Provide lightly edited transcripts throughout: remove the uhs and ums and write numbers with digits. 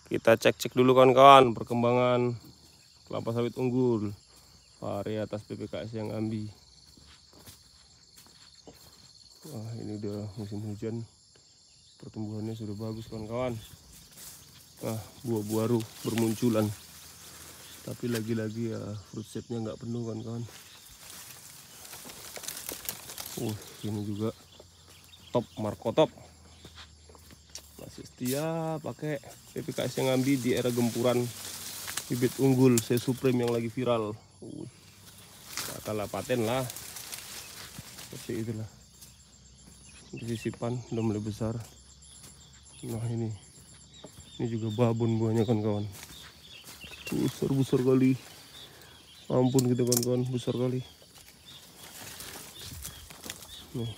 Kita cek-cek dulu kawan-kawan perkembangan kelapa sawit unggul varietas PPKS yang ambi. Wah, ini udah musim hujan, pertumbuhannya sudah bagus kawan-kawan. Nah, buah baru bermunculan, tapi lagi-lagi ya fruit setnya nggak penuh kawan-kawan. Ini juga top Marco top, masih setia pakai PPKS yang ambi di era gempuran bibit unggul C Supreme yang lagi viral. Gak kalah paten lah, seperti itulah. Di sisipan udah mulai besar. Nah ini juga babon buahnya kawan-kawan. Besar kali. Ampun gitu kawan-kawan, besar kali. Nih.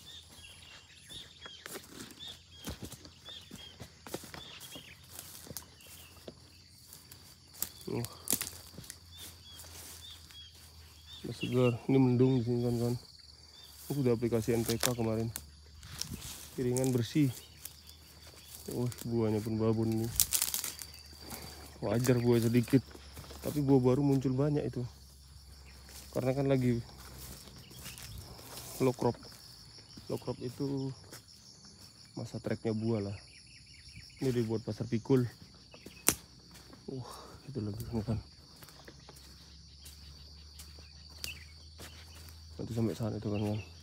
Udah segar. Ini mendung di sini kawan-kawan. Aku udah aplikasi NPK kemarin. Piringan bersih. Buahnya pun babon nih. Wajar buah sedikit, tapi buah baru muncul banyak itu. Karena kan lagi low crop. Low crop itu masa treknya buah lah. Ini dibuat pasar pikul. Itu lagi kan. Nanti sampai sana itu kan.